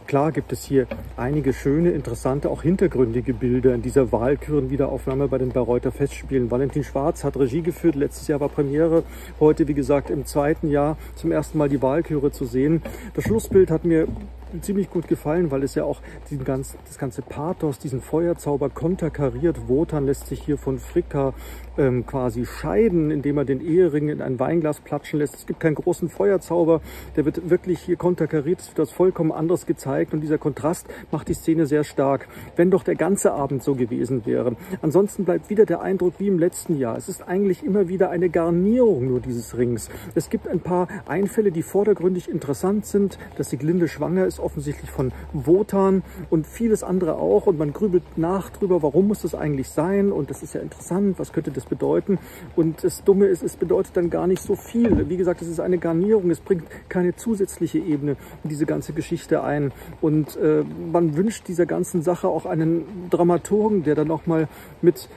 Klar gibt es hier einige schöne, interessante, auch hintergründige Bilder in dieser Walküren-Wiederaufnahme bei den Bayreuther Festspielen. Valentin Schwarz hat Regie geführt, letztes Jahr war Premiere, heute wie gesagt im zweiten Jahr zum ersten Mal die Walküre zu sehen. Das Schlussbild hat mir ziemlich gut gefallen, weil es ja auch das ganze Pathos, diesen Feuerzauber konterkariert. Wotan lässt sich hier von Fricka quasi scheiden, indem er den Ehering in ein Weinglas platschen lässt. Es gibt keinen großen Feuerzauber, der wird wirklich hier konterkariert, es wird das vollkommen anderes gezeigt und dieser Kontrast macht die Szene sehr stark. Wenn doch der ganze Abend so gewesen wäre. Ansonsten bleibt wieder der Eindruck wie im letzten Jahr. Es ist eigentlich immer wieder eine Garnierung nur dieses Rings. Es gibt ein paar Einfälle, die vordergründig interessant sind. Dass Sieglinde schwanger ist, offensichtlich von Wotan und vieles andere auch. Und man grübelt nach drüber, warum muss das eigentlich sein? Und das ist ja interessant, was könnte das bedeuten? Und das Dumme ist, es bedeutet dann gar nicht so viel. Wie gesagt, es ist eine Garnierung, es bringt keine zusätzliche Ebene in diese ganze Geschichte ein. Und man wünscht dieser ganzen Sache auch einen Dramaturgen, der dann nochmal mit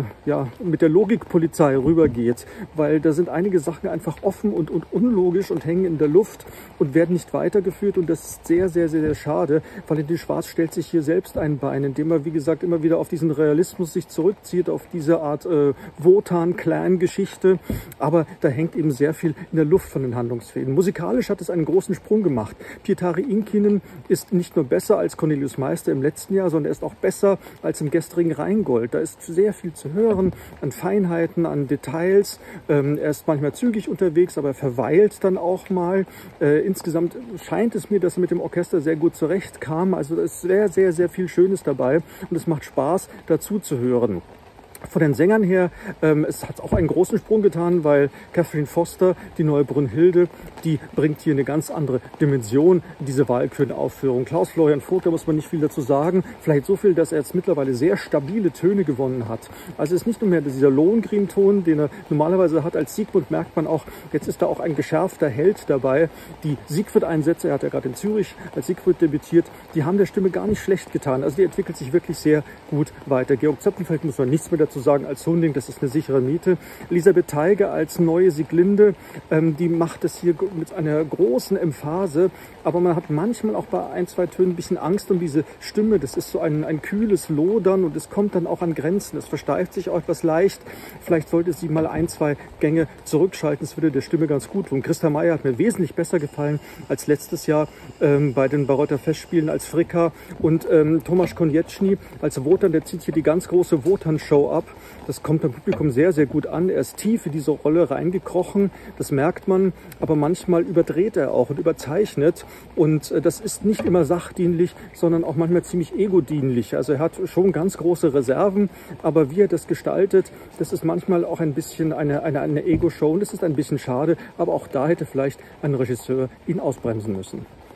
der Logikpolizei rübergeht. Weil da sind einige Sachen einfach offen und unlogisch und hängen in der Luft und werden nicht weitergeführt. Und das ist sehr, sehr, sehr, sehr schade. Valentin Schwarz stellt sich hier selbst ein Bein, indem er, wie gesagt, immer wieder auf diesen Realismus sich zurückzieht, auf diese Art Wotan-Clan-Geschichte. Aber da hängt eben sehr viel in der Luft von den Handlungsfäden. Musikalisch hat es einen großen Sprung gemacht. Pietari Inkinen ist nicht nur besser als Cornelius Meister im letzten Jahr, sondern er ist auch besser als im gestrigen Rheingold. Da ist sehr viel zu hören an Feinheiten, an Details. Er ist manchmal zügig unterwegs, aber er verweilt dann auch mal. Insgesamt scheint es mir, dass er mit dem Orchester sehr gut zurechtkam. Also da ist sehr, sehr, sehr viel Schönes dabei und es macht Spaß, dazu zu hören. Von den Sängern her, es hat auch einen großen Sprung getan, weil Catherine Foster, die neue Brünnhilde, die bringt hier eine ganz andere Dimension in diese Walküren-Aufführung. Klaus-Florian Vogt, da muss man nicht viel dazu sagen. Vielleicht so viel, dass er jetzt mittlerweile sehr stabile Töne gewonnen hat. Also es ist nicht nur mehr dieser Lohengrin-Ton, den er normalerweise hat. Als Siegmund merkt man auch, jetzt ist da auch ein geschärfter Held dabei. Die Siegfried-Einsätze, er hat ja gerade in Zürich als Siegfried debütiert, die haben der Stimme gar nicht schlecht getan. Also die entwickelt sich wirklich sehr gut weiter. Georg Zöppenfeld muss man nichts mehr dazu sagen als Hunding, das ist eine sichere Miete. Elisabeth Teiger als neue Sieglinde, die macht es hier mit einer großen Emphase, aber man hat manchmal auch bei ein, zwei Tönen ein bisschen Angst um diese Stimme. Das ist so ein kühles Lodern und es kommt dann auch an Grenzen. Es versteift sich auch etwas leicht. Vielleicht sollte sie mal ein, zwei Gänge zurückschalten. Das würde der Stimme ganz gut tun. Christa Meier hat mir wesentlich besser gefallen als letztes Jahr bei den Bayreuther Festspielen als Fricka. Und Tomasz Konieczny als Wotan, der zieht hier die ganz große Wotan-Show ab. Das kommt beim Publikum sehr, sehr gut an. Er ist tief in diese Rolle reingekrochen, das merkt man, aber manchmal überdreht er auch und überzeichnet. Und das ist nicht immer sachdienlich, sondern auch manchmal ziemlich egodienlich. Also er hat schon ganz große Reserven, aber wie er das gestaltet, das ist manchmal auch ein bisschen eine Ego-Show und das ist ein bisschen schade, aber auch da hätte vielleicht ein Regisseur ihn ausbremsen müssen.